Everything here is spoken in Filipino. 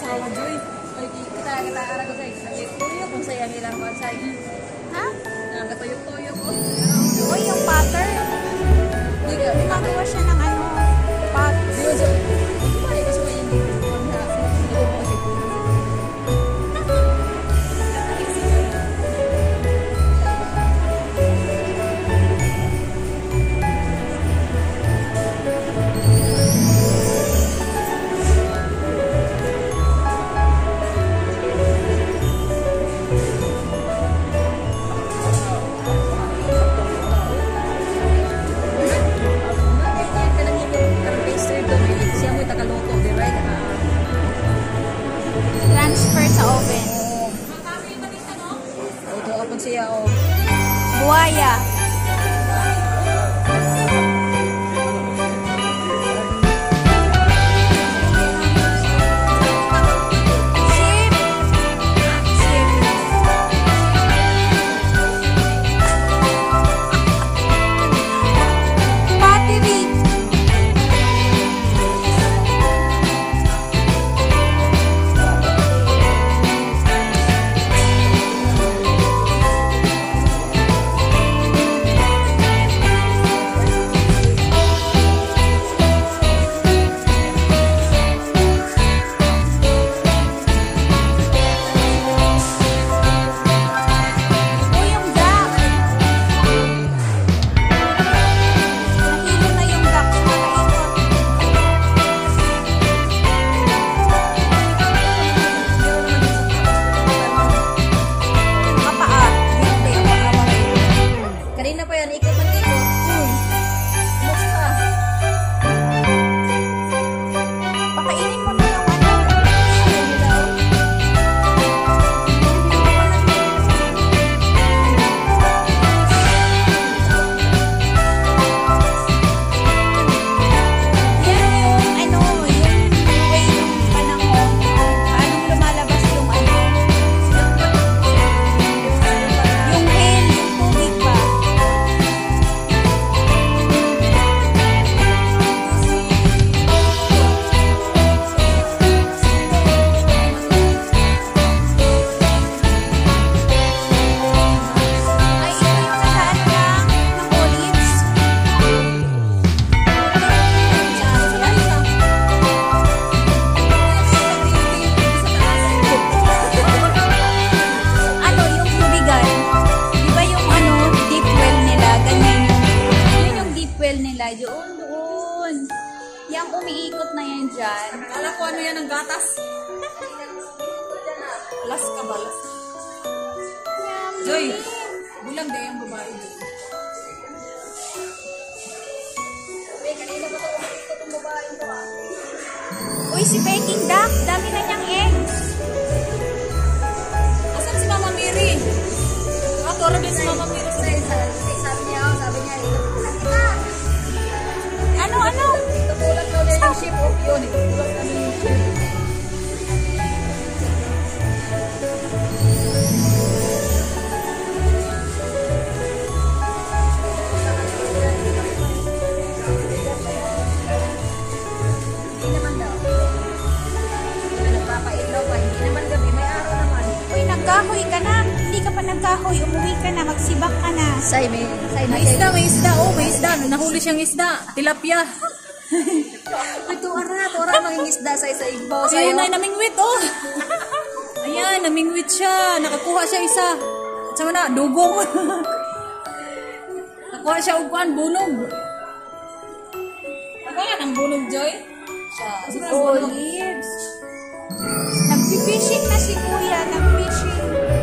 awa Joy. Kita arah ko say. Tuyok kung saya nilang say. Ha? Nagkatuyok-tuyok ko. Uy, yung pattern. Gumagawa siya ng ano, pot. Transfer sa oven. Ito ako siya o. Buhaya. Doon. Yang umiikot na yan dyan. Alam ko ano yan ang gatas. Las ka ba? Las. Joy, bulang din yung babae. Uy, kanina ba ito umiikot yung babae ito ah? Uy, si Peking Duck. Dami na niyang eggs. Asan si Mama Mary? Ako rin si Mama Mary. Sabi niya, Ano? Tutulak daw niya yung ship of yun. Tutulak kami yung ship. Hindi naman daw. Hindi nagpapailaw pa. Hindi naman gabi. May araw naman. Uy, nagkahoy ka na. Hindi ka pa nagkahoy. Umuwi ka na. Magsibak ka na. May isda. Oh, may isda. Nahuli siyang isda. Tilapia. Ito, ara maging isda sa igbaw sa'yo. Ayun, namingwit, oh. Ayan, namingwit siya. Nakakuha siya isa. At saka na, dugong. Nakuha siya ugkuhan, bunog. Nakuha ng bunog, Joy? Siya. Olives. Nag-fishing na si Kuya. Nag-fishing.